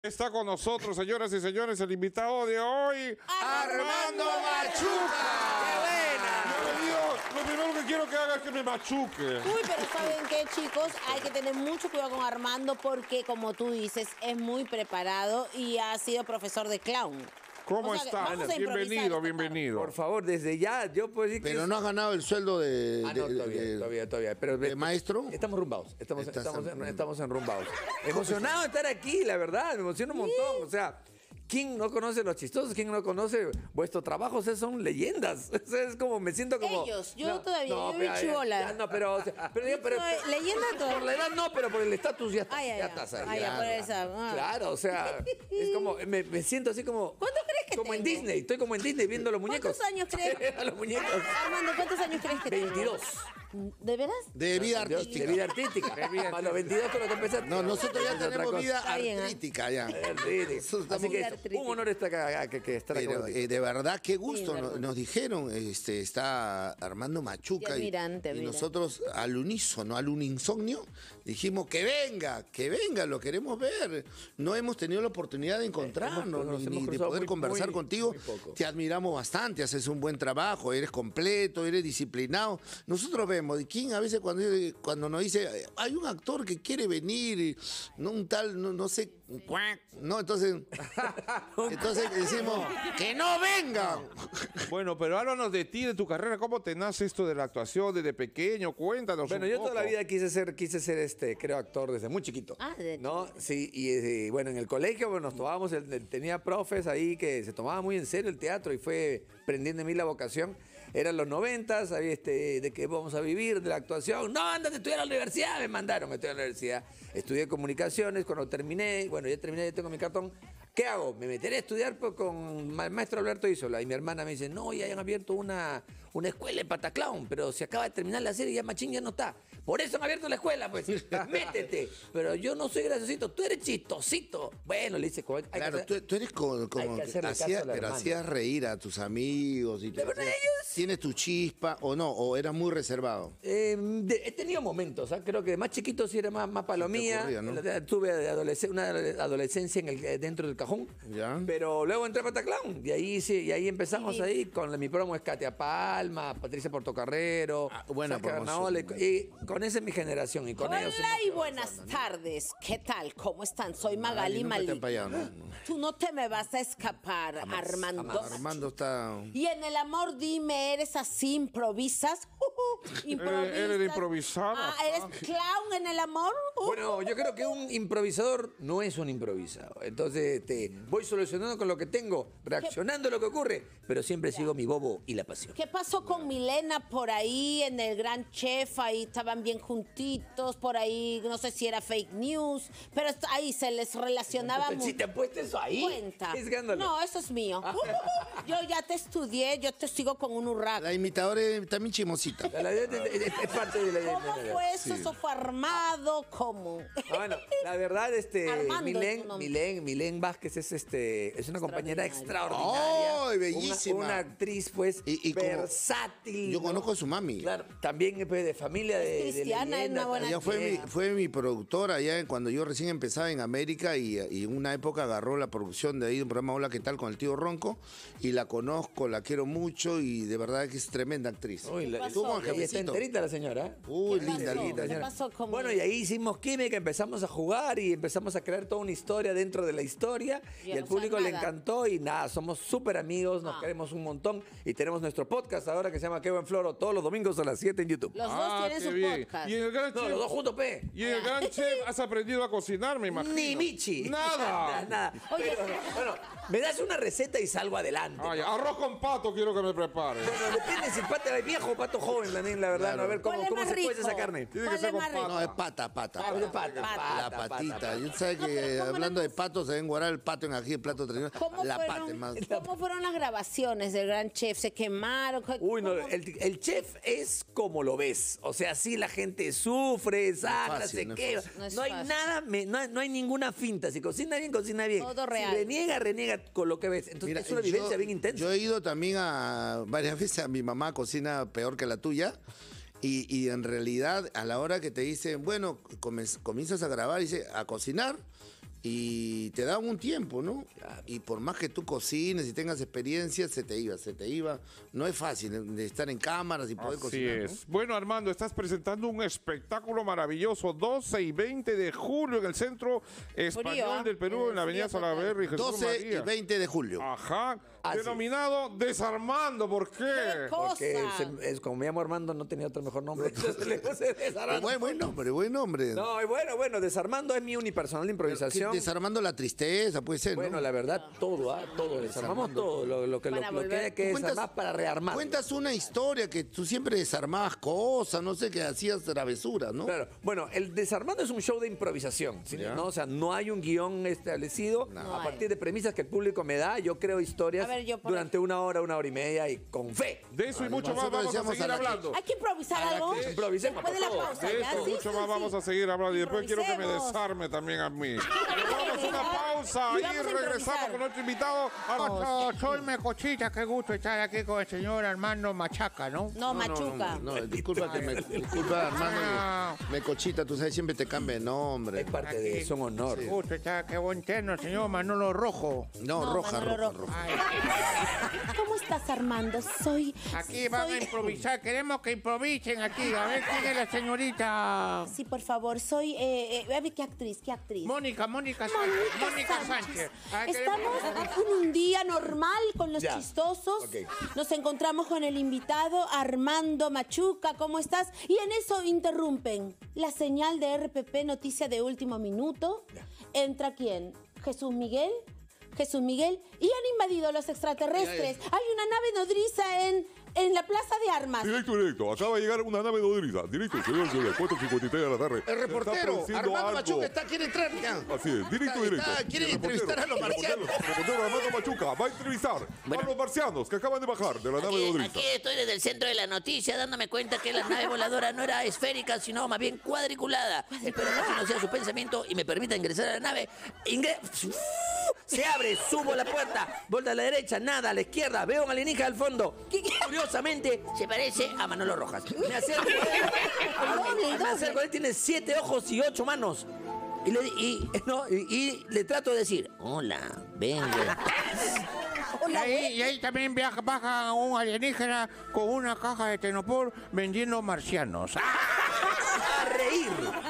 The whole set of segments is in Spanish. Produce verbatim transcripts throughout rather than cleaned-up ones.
Está con nosotros, señoras y señores, el invitado de hoy, Armando Machuca. ¡Qué buena! Bienvenido. Lo primero que quiero que haga es que me machuque. Uy, pero ¿saben qué, chicos? Hay que tener mucho cuidado con Armando porque, como tú dices, es muy preparado y ha sido profesor de clown. ¿Cómo O sea, está? vamos a improvisar Bienvenido, esta bienvenido. Por favor, desde ya, yo puedo decir que... Pero es- no has ganado el sueldo de, Ah, no, de- todavía, de- todavía, todavía. Pero, de maestro. Estamos rumbados, estamos, Estás estamos, en- en, estamos enrumbados. Emocionado de estar aquí, la verdad, me emociona un montón. O sea, ¿quién no conoce los chistosos? ¿Quién no conoce vuestros trabajos? Ustedes son leyendas. O sea, es como, me siento como... Ellos, yo todavía, yo pero, vi chibola. ya, No, pero... o sea, pero, Yo pero- soy leyenda todavía. Por la edad no, pero por el estatus ya, Ah, ya, ya ya. estás ahí. Ah, ya, ya. por esa, ah. Claro, o sea, es como... Me, me siento así como... ¿Cuánto crees que Como en tengo? Disney, estoy como en Disney viendo a los muñecos. ¿Cuántos años crees? A los muñecos. Armando, ¿cuántos años crees que tengo? veintidós. ¿De veras? de vida De artística. vida artística. A los veintidós con lo que empezaste. No, nosotros ya Es otra tenemos cosa. vida Está bien, ¿eh? artística ya. Artística. Nosotros Así estamos- que Artística. un honor estar acá, que, que estar acá Pero contigo. eh, de verdad, qué gusto. Sí, nos, verdad. nos dijeron, este, está Armando Machuca. Te y- admiran, te y, admiran. nosotros al unísono, al uninsomnio, dijimos que venga, que venga, lo queremos ver. No hemos tenido la oportunidad de encontrarnos, Hemos- nos ni, hemos ni de cruzado poder muy- conversar muy- contigo. muy poco. Te admiramos bastante, haces un buen trabajo, eres completo, eres disciplinado. Nosotros vemos, ¿de quién a veces cuando, cuando nos dice, hay un actor que quiere venir, y no un tal, no, no sé, cuac, no, entonces, entonces decimos, que no venga. Bueno, pero háblanos de ti, de tu carrera. ¿Cómo te nace esto de la actuación desde pequeño? Cuéntanos Bueno, un yo poco. toda la vida quise ser, quise ser este, creo, actor desde muy chiquito. Ah, desde ¿no? Sí, y eh, bueno, en el colegio bueno, nos tomábamos, el- el- tenía profes ahí que se tomaban muy en serio el teatro y fue prendiendo en mí la vocación. Eran los noventas, había este, de que vamos a vivir de la actuación. No, andate a estudiar a la universidad, me mandaron a estudiar a la universidad. Estudié comunicaciones, cuando terminé, bueno, ya terminé, ya tengo mi cartón. ¿Qué hago? Me meteré a estudiar pues, con el maestro Alberto Isola. Y mi hermana me dice, no, ya han abierto una, una escuela en Pataclown, pero se acaba de terminar la serie y ya Machín ya no está. Por eso han abierto la escuela, pues. Métete. Pero yo no soy graciosito, tú eres chistosito. Bueno, le dice, hay que Claro, hacer- tú, tú eres como, como Hay que que hacerle caso hacías- a la pero hermana. hacías reír a tus amigos y te Pero hacías- ellos- tienes tu chispa o no, o eras muy reservado. Eh, de- he tenido momentos, ¿ah? Creo que de más chiquito sí era más, más palomía. Sí te ocurría, ¿no? Tuve de adolesc- una adolescencia en el, eh, dentro del cajón. Ya. Pero luego entré a Pataclown. Y ahí sí, y ahí empezamos Sí. ahí con la- mi promo es Katia Palma, Patricia Portocarrero, Ah, buena Saskia promoción. Bernabol, y con esa es mi generación. Y con ellos Hola hemos y ido buenas avanzando, ¿no? tardes. ¿Qué tal? ¿Cómo están? Soy Magali nunca te han Malí. fallado, no, no. Tú no te me vas a escapar, Armando. Armando está... Y en el amor, dime, ¿eres así? ¿Improvisas? ¿Improvisas? ¿Eres de improvisar? Ah, ¿eres clown en el amor? Uh. Bueno, yo creo que un improvisador no es un improvisado. Entonces te voy solucionando con lo que tengo, reaccionando a lo que ocurre, pero siempre sigo mi bobo y la pasión. ¿Qué pasó con Milena por ahí en el Gran Chef? Ahí estaban bien juntitos, por ahí, no sé si era fake news, pero est- ahí se les relacionaba Si mucho. te han puesto eso ahí, Cuenta. qué escándalo. No, eso es mío. Yo ya te estudié, yo te sigo con un hurraco. La imitadora es también chimosita. La- la- es, es- es parte de la ¿Cómo de la- fue eso? ¿Eso fue armado? ¿Cómo? Ah, bueno, la verdad, este, Armando es tu Milén, nombre. Milén, Milén Vázquez es este, es una compañera Extraordinaria. extraordinaria. ¡Ay, bellísima! Una, una actriz, pues, Y- y como- versátil. Yo ¿no? conozco a su mami. Claro, también pues, de familia de, Es de cristiana, es leyenda, una buena Ella fue mi, actriz. fue mi productora allá cuando yo recién empezaba en América y, y en una época agarró la producción de ahí de un programa Hola, ¿qué tal? Con el tío Ronco y la conozco, la quiero mucho y de verdad que es tremenda actriz. Uy, la- pasó? Tú con el y está jefecito. enterita la señora. ¿eh? Uy, ¿Qué linda, pasó? linda. ¿Qué señora. pasó con Bueno, y Milena? ahí hicimos química, empezamos a jugar y empezamos a crear toda una historia dentro de la historia Ya y al no público sabe le nada. encantó y nada, somos súper amigos, nos Ah. queremos un montón y tenemos nuestro podcast ahora que se llama Qué buen Floro todos los domingos a las siete en YouTube. Los dos Ah, tienen qué su bien. podcast. Y en el Gran No, Chef, los dos juntos, pe. y en el Gran Chef has aprendido a cocinar, me imagino. Ni Michi. Nada. nada, nada. Oye. Pero, bueno, me das una receta y salgo adelante. Ay, arroz con pato quiero que me prepare. Bueno, depende si pato viejo o pato joven, también, la verdad, no, a ver cómo, ¿Cuál es cómo más se cuece rico? esa carne. Tiene que ¿Cuál ser es con más pato. rico? No, es pata, pata. Ah, de pata, Pata. La pata, patita. pata. Yo sé No, que pero ¿cómo hablando le- de patos, se ven guardar el pato en aquí, el plato tradicional. ¿Cómo La fueron, pata es más. ¿Cómo fueron las grabaciones del Gran Chef? ¿Se quemaron? Uy, no, ¿Cómo? el, el chef es como lo ves. O sea, sí la gente sufre, sangra, fácil, se no es quema. fácil. No es No hay fácil. nada, me- no, hay, no hay ninguna finta. Si cocina bien, cocina bien. Todo Si real. reniega, reniega con lo que ves. Entonces Mira, es una yo- vivencia bien intensa. Yo he ido también a varias veces a mi mamá cocina peor que la tuya. Y, y en realidad, a la hora que te dicen, bueno, comes- comienzas a grabar, dice, a cocinar. y te daban un tiempo, ¿no? Y por más que tú cocines y tengas experiencia, se te iba, se te iba. No es fácil de estar en cámaras y poder Así cocinar, ¿no? es. Bueno, Armando, estás presentando un espectáculo maravilloso, doce y veinte de julio en el Centro Español Frío, del Perú, ¿eh? en la Avenida Frío Salaverry, Jesús doce María. y veinte de julio. Ajá. Así es. Denominado Desarmando, ¿por ¿Qué qué? cosa? Porque se- es, como me llamo Armando, no tenía otro mejor nombre. Entonces le puse Desarmando. Buen, buen nombre, buen nombre. No, y bueno, bueno, Desarmando es mi unipersonal de improvisación. Desarmando la tristeza, puede ser, ¿no? Bueno, la verdad, todo, ¿ah? Todo. Desarmamos todo. Lo, lo que, lo, Para lo que volver. hay que Cuentas- desarmar para rearmar. Cuentas una historia que tú siempre desarmabas cosas, no sé, que hacías travesuras, ¿no? Claro. Bueno, el Desarmando es un show de improvisación, ¿sí? Ya. ¿no? O sea, no hay un guión establecido. No a hay. partir de premisas que el público me da, yo creo historias A ver, yo por durante una hora, una hora y media y con fe. De eso y mucho más nosotros vamos a decíamos seguir a la- hablando. Hay que improvisar A la algo. que improvisemos, Después de la por favor. pausa, De ¿ya? eso Sí, mucho sí, más sí. vamos a seguir hablando y después quiero que me Improvisemos. desarme también a mí. Vamos a una pausa Y y vamos a regresamos improvisar. con nuestro invitado. Ocho, soy Mecochita, qué gusto estar aquí con el señor Armando Machaca, ¿no? No, Machuca. No, no, disculpa que me, disculpa, hermano, me cochita, tú sabes, siempre te cambia de nombre. Es parte de eso, un honor. Qué gusto estar, qué buen terno, señor Manolo Rojo. No, No, roja, Manolo roja, Rojo. roja. Ay, ¿Cómo estás, Armando? Soy. aquí van soy- a improvisar, queremos que improvisen aquí. A ver quién es la señorita. Sí, por favor, soy. Eh, eh, a ver, ¿qué actriz? ¿Qué actriz? Mónica, Mónica Sánchez. Mónica Sánchez. Ah, queremos- Estamos en un día normal con los Ya. chistosos. Ok. Nos encontramos con el invitado Armando Machuca. ¿Cómo estás? Y en eso interrumpen la señal de R P P, noticia de último minuto. ¿Entra quién? ¿Jesús Miguel? Jesús Miguel. Y han invadido los extraterrestres. Hay una nave nodriza en, en la plaza de armas. Directo, directo. Acaba de llegar una nave nodriza. Directo, señor, señor. cuatro cincuenta y tres de la tarde. El reportero, Está Armando algo. Machuca, está, quiere entrar ya. Así es, directo, Está- directo. está- quiere El reportero, entrevistar a los el reportero, marcianos. el reportero Armando Machuca va a entrevistar a los marcianos que acaban de bajar de la nave Aquí, nodriza. aquí estoy desde el centro de la noticia dándome cuenta que la nave voladora no era esférica, sino más bien cuadriculada. Espero que así no sea su pensamiento y me permita ingresar a la nave. Ingre... Se abre, subo la puerta, vuelta a la derecha, nada, a la izquierda, veo un alienígena al fondo. Que curiosamente se parece a Manolo Rojas. Me acerco, me acerco a él, tiene siete ojos y ocho manos. Y le, y, no, y, y le trato de decir, hola, vengo. Y ahí, y ahí también viaja, baja un alienígena con una caja de Tenopor vendiendo marcianos. A reír.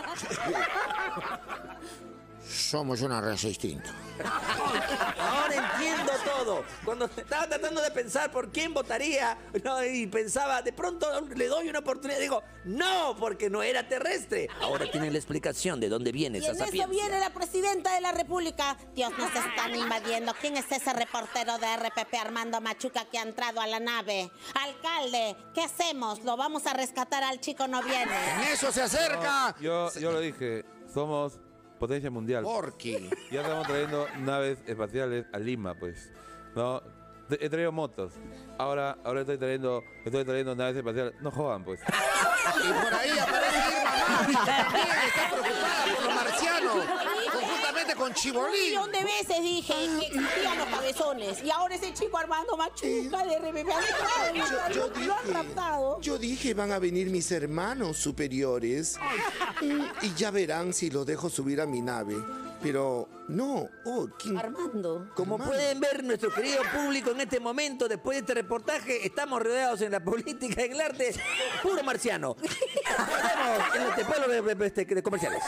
Somos una raza distinta. Ahora entiendo todo. Cuando estaba tratando de pensar por quién votaría, ¿no? Y pensaba, de pronto le doy una oportunidad. Digo, no, porque no era terrestre. Ahora tienen la explicación de dónde viene Y esa en eso sapiencia. viene la presidenta de la República. Dios, nos están invadiendo. ¿Quién es ese reportero de R P P, Armando Machuca, que ha entrado a la nave? Alcalde, ¿qué hacemos? ¿Lo vamos a rescatar al chico? No viene. En eso se acerca. Yo, yo lo dije, somos potencia mundial. Porky. Ya estamos trayendo naves espaciales a Lima, pues. No, Te- he traído motos. Ahora, ahora estoy trayendo, estoy trayendo naves espaciales. No jodan, pues. Y por ahí aparece Irma Mann, que también está preocupada por los marcianos, conjuntamente con Un Chibolín. millón de veces dije que existían los cabezones. Y ahora ese chico Armando Machuca de R P P ha entrado y Yo, lo- yo lo han dije, raptado. yo dije, van a venir mis hermanos superiores mm, y ya verán si los dejo subir a mi nave. Pero no, oh, ¿quién? Armando. Como Armando. pueden ver, nuestro querido público en este momento, después de este reportaje, estamos rodeados en la política y en el arte, puro marciano. Nos vemos en este pueblo de, de- de- de comerciales.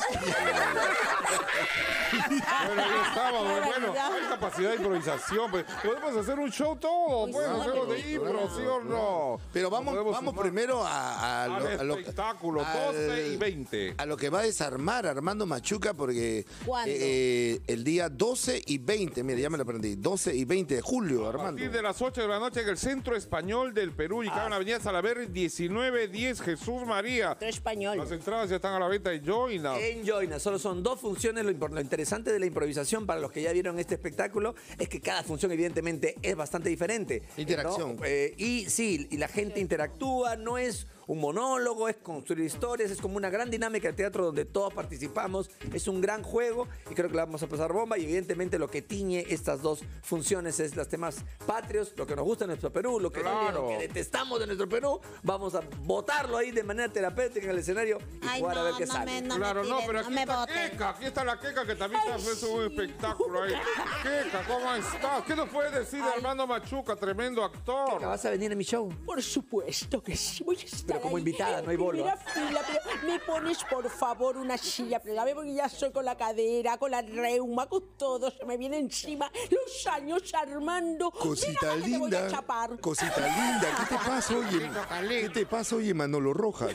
Bueno, ahí estamos, Qué pues, bueno, barbaridad. hay capacidad de improvisación, pues. Podemos hacer un show todo, Uy, pueden sí, hacerlo de pero- impro, ¿sí o no? Pero vamos, Podemos vamos sumar primero a, a al lo, a lo- espectáculo, al- doce y veinte. a lo que va a desarmar Armando Machuca, porque ¿Cuándo? eh, el día doce y veinte, mire, ya me lo aprendí, doce y veinte de julio, A Armando. partir de las ocho de la noche en el Centro Español del Perú, y cada en la avenida Salaverry, diecinueve diez, Jesús María. Otro español. Las entradas ya están a la venta en Joina. En Joina, solo son dos funciones. Lo, impor- lo interesante de la improvisación para los que ya vieron este espectáculo es que cada función evidentemente es bastante diferente. Interacción. ¿no? Eh, y sí, y la gente interactúa, no es un monólogo, es construir historias, es como una gran dinámica de teatro donde todos participamos, es un gran juego y creo que la vamos a pasar bomba y evidentemente lo que tiñe estas dos funciones es los temas patrios, lo que nos gusta de nuestro Perú, lo que, Claro. lo que detestamos de nuestro Perú, vamos a botarlo ahí de manera terapéutica en el escenario y Ay, jugar no, a ver qué no sale. me, no Claro, me no, tiren, pero no aquí me está voten. Keka, aquí está la Keka que también está haciendo un espectáculo ahí. Keka, ¿cómo estás? ¿Qué nos puede decir de Armando Machuca, tremendo actor? ¿Vas a venir a mi show? Por supuesto que sí, voy a estar Pero como ahí invitada, en no hay bolo, primera ¿ah? fila, pero me pones por favor una silla plegable porque ya soy con la cadera, con la reuma, con todo, se me viene encima los años, Armando. Cosita Ven acá que te voy a linda, chapar. cosita linda, ¿qué te pasa, oye? ¿Qué te pasa, oye, Manolo Rojas?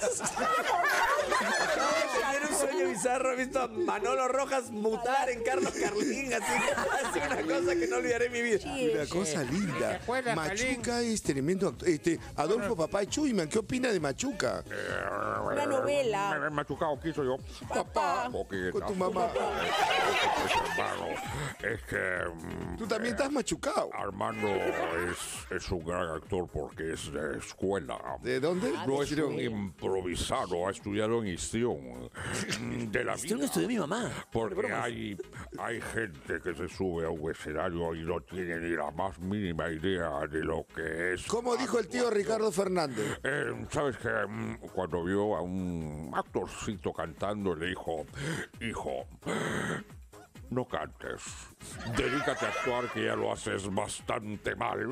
Acabo de tener un sueño bizarro, he visto a Manolo Rojas mutar en Carlos Carlín, así, así una cosa que no olvidaré en mi vida. Una cosa linda. acuerdas, Machuca es tremendo actor. Este, Adolfo Papá Chuyman, ¿qué opina de Machuca? Una novela. Me he machucado, ¿quién soy yo? Papá. Poquito. Con tu mamá. Hermano, es que mm, Tú también estás machucado. Armando es, es un gran actor porque es de escuela. ¿De dónde? No es un improvisado, ha estudiado en Histión. mm, De la Esto lo vida. estudió mi mamá. Porque hay, hay gente que se sube a un escenario y no tiene ni la más mínima idea de lo que es. ¿Cómo dijo el tío Ricardo Fernández? Eh, ¿Sabes que cuando vio a un actorcito cantando le dijo, hijo, no cantes, dedícate a actuar que ya lo haces bastante mal?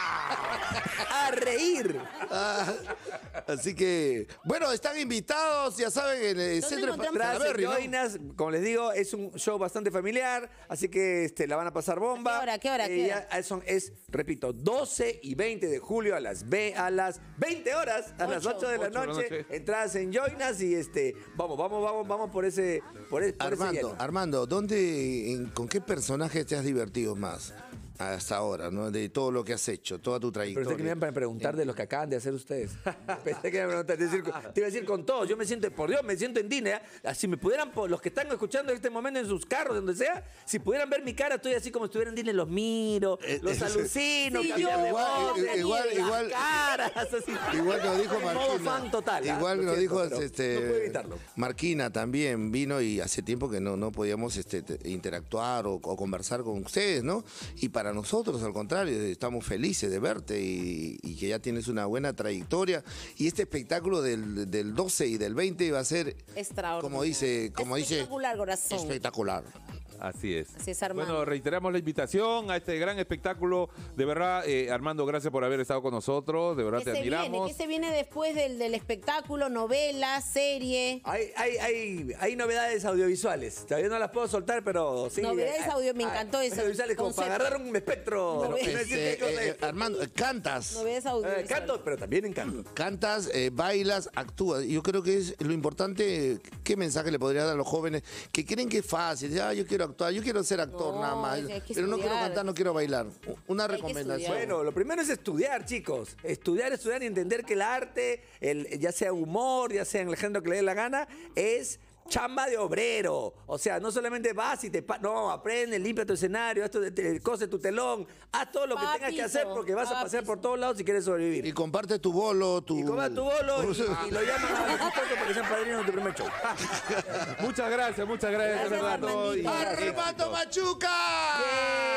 ¡A reír! Ah, así que, bueno, están invitados, ya saben, en el centro de encontramos? Tras Salaberry, ¿no? Joinas, como les digo, es un show bastante familiar, así que este, la van a pasar bomba. ¿A qué hora, qué hora, qué Eh, hora? ya son- es, repito, doce y veinte de julio a las, ve- a las veinte horas, a las Ocho. ocho de la Ocho de la noche. noche. Entradas en Joinas y este, vamos, vamos, vamos, vamos por ese, por, e- por ese Armando, lleno. Armando, ¿dónde, en- ¿con qué personaje te has divertido más hasta ahora, ¿no? De todo lo que has hecho, toda tu Pero trayectoria. usted que me iban a preguntar de los que acaban de hacer ustedes. Pensé que me iban a preguntar. Decir, te iba a decir con todos. Yo me siento, por Dios, me siento en Disney. ¿eh? Si me pudieran, por los que están escuchando en este momento en sus carros, donde sea, si pudieran ver mi cara, estoy así como si estuviera en Disney. Los miro, los alucino, Sí, cambian de igual, voz, igual, igual, las igual- caras, así. Igual nos dijo En modo Marquina. fan total. ¿ah? Igual Lo nos siento, dijo pero este, no puedo evitarlo. Marquina también vino y hace tiempo que no, no podíamos este, te- interactuar o, o conversar con ustedes, ¿no? Y para nosotros, al contrario, estamos felices de verte y, y que ya tienes una buena trayectoria. Y este espectáculo del, del doce y del veinte va a ser, Extraordinario. como dice, como dice, Espectacular, corazón. espectacular. Así es. Así es, Armando. Bueno, reiteramos la invitación a este gran espectáculo. De verdad, eh, Armando, gracias por haber estado con nosotros. De verdad, ¿Qué te se viene? admiramos. ¿Qué se viene después del, del espectáculo? ¿Novela? ¿Serie? Hay, hay, hay, hay novedades audiovisuales. Todavía no las puedo soltar, pero sí. Novedades hay- audio, me hay- encantó eso, Audiovisuales como para concepto. agarrar un espectro. Novedades. y no decir Este, qué cosa eh, es. eh, Armando, eh, cantas. ¿Novedades Eh, audiovisuales? canto, pero también encanto. Cantas, eh, bailas, actúas. Yo creo que es lo importante. ¿Qué mensaje le podría dar a los jóvenes que creen que es fácil? Dice, ah, yo quiero actuar, yo quiero ser actor No, nada más. hay que Pero no quiero estudiar. cantar, no quiero bailar. Una Hay que recomendación. estudiar. Bueno, lo primero es estudiar, chicos. Estudiar, estudiar y entender que el arte, el, ya sea humor, ya sea en el género que le dé la gana, es chamba de obrero. O sea, no solamente vas y te... pa- No, aprende, limpia tu escenario, haz tu, te- cose tu telón, haz todo lo que tengas que hacer porque vas a pasear por todos lados si quieres sobrevivir. Y comparte tu bolo, tu. Y coma tu bolo y, y lo llaman a los chistosos para que sean padrinos de tu primer show. Muchas gracias, muchas gracias, de Gracias, verdad. a todos. Armandito. Y- ¡Armando Machuca!